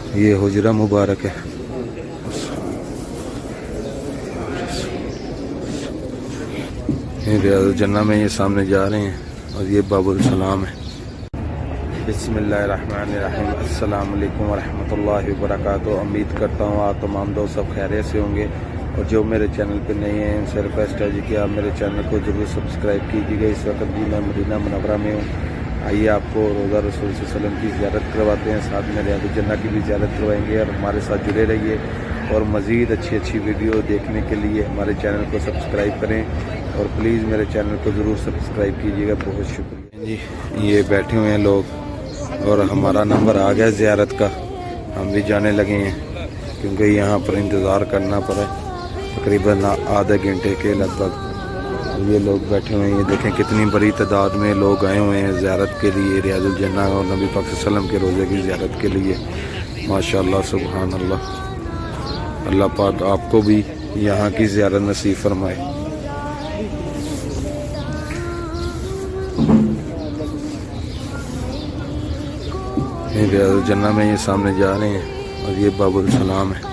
ये हुजरा मुबारक है। रियाजुल जन्नह में ये सामने जा रहे हैं और ये बाबुल सलाम है। बिस्मिल्लाहिर्रहमानिर्रहीम। अस्सलाम वालेकुम वरहमतुल्लाहि वबरकातुहू। उम्मीद करता हूँ आप तमाम दोस्त सब खैरियत से होंगे और जो मेरे चैनल पे नए हैं उनसे रिक्वेस्ट है जी कि आप मेरे चैनल को ज़रूर सब्सक्राइब कीजिएगा। इस वक्त भी मैं मदीना मुनव्वरा में हूँ। आइए आपको रोज़ा रसूल सल्लल्लाहु अलैहि वसल्लम की ज़ियारत करवाते हैं, साथ में रियाजुल जन्नह की भी ज़ियारत करवाएंगे और हमारे साथ जुड़े रहिए और मज़ीद अच्छी वीडियो देखने के लिए हमारे चैनल को सब्सक्राइब करें और प्लीज़ मेरे चैनल को ज़रूर सब्सक्राइब कीजिएगा। बहुत शुक्रिया जी। ये बैठे हुए हैं लोग और हमारा नंबर आ गया ज़ियारत का, हम भी जाने लगे हैं क्योंकि यहाँ पर इंतज़ार करना पड़ा तकरीबन आधे घंटे के लगभग। ये लोग बैठे हुए हैं, ये देखें कितनी बड़ी तादाद में लोग आए हुए हैं ज़ियारत के लिए, रियाजुल जन्नह और नबी पाक सल्लल्लाहु अलैहि वसल्लम के रोज़े की ज़ियारत के लिए। माशाअल्लाह सुभान अल्लाह। अल्लाह पाक आपको भी यहाँ की ज़ियारत नसीब फरमाए। रियाजुल जन्नह में ये सामने जा रहे हैं और ये बाबुल सलाम है।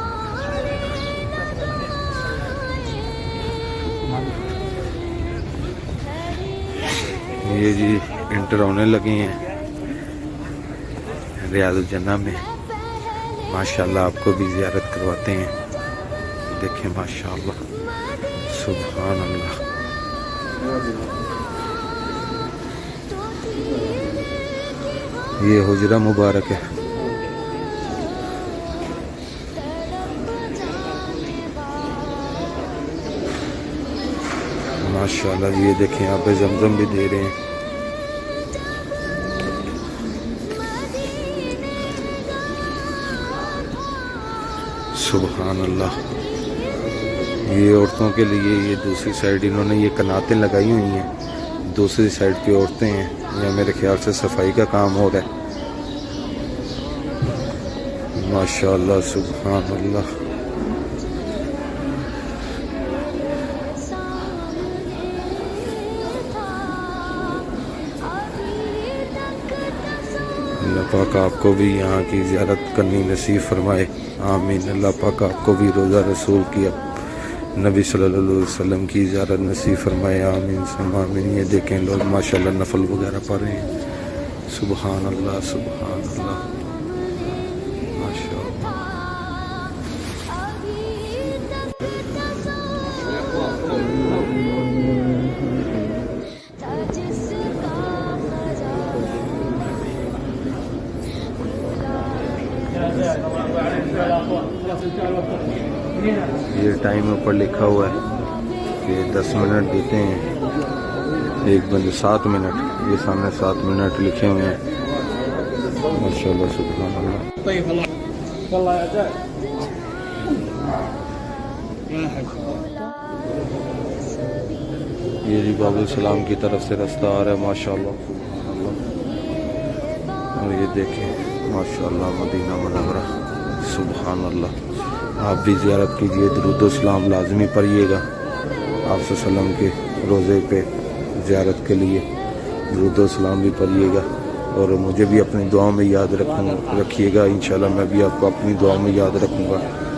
ये जी इंटर होने लगे हैं रियाजुल जन्नह में। माशाअल्लाह आपको भी ज़ियारत करवाते हैं। देखें माशाअल्लाह सुभान अल्लाह। ये हुजरा मुबारक है। माशाअल्लाह ये देखें यहाँ पे जमजम भी दे रहे हैं। सुभान अल्लाह। ये औरतों के लिए ये दूसरी साइड इन्होंने ये कनातें लगाई हुई हैं, दूसरी साइड पे औरतें हैं। यह मेरे ख्याल से सफाई का काम हो रहा है। माशाअल्लाह सुभान अल्लाह। अल्लाह पाक आपको भी यहाँ की ज़ियारत करनी नसीब फरमाए। आमीन। अल्लाह पाक आपको भी रोज़ा रसूल की नबी सल्लल्लाहु अलैहि वसल्लम की ज़ियारत नसीब फरमाए। आमीन आमीन। ये देखें लोग माशाअल्लाह नफल वगैरह पढ़ रहे हैं। सुभान अल्लाह सुभान अल्लाह माशाअल्लाह। ये टाइम ऊपर लिखा हुआ है कि 10 मिनट देते हैं, एक बंदे 7 मिनट, ये सामने 7 मिनट लिखे हुए हैं। माशाअल्लाह सुभान अल्लाह। ये जी बाबुल सलाम की तरफ से रास्ता आ रहा है। माशाअल्लाह सुभान अल्लाह। और ये देखें माशाअल्लाह मदीना मुनव्वरा। सुभान अल्लाह। आप भी ज़ियारत कीजिए, दुरूद सलाम लाजमी पढ़िएगा आप सल्लम के रोज़े पे ज़ियारत के लिए दुरूद सलाम भी पढ़िएगा और मुझे भी अपनी दुआ में याद रखिएगा। इंशाल्लाह मैं भी आपको अपनी दुआ में याद रखूँगा।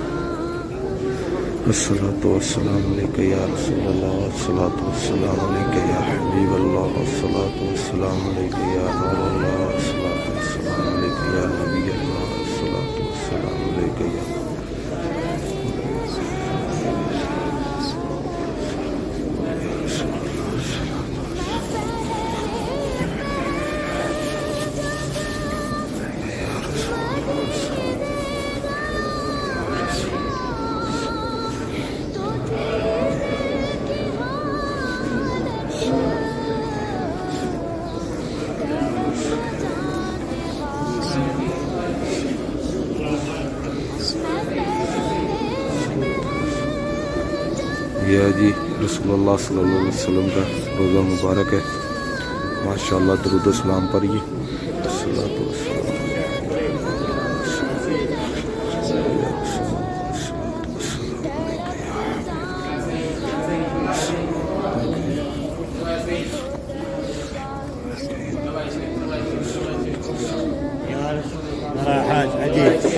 अस्सलातु वस्सलामु अलैका या रसूलल्लाह, अस्सलातु वस्सलामु अलैका या हबीबल्लाह, अस्सलातु वस्सलामु अलैका या नूरल्लाह, अस्सलातु वस्सलामु अलैका या नबीयल्लाह, अस्सलातु वस्सलामु अलैका या यह जी रसूलुल्लाह सल्लल्लाहु अलैहि वसल्लम का रोज़ा मुबारक है। माशाअल्लाह दुरूद सलाम पढ़िए। حاج عجيب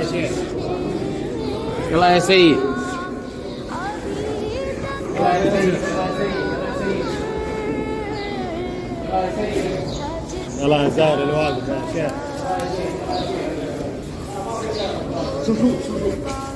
يلا يا سيد. يلا يا زاهر الوالد يا شيخ. شوفوا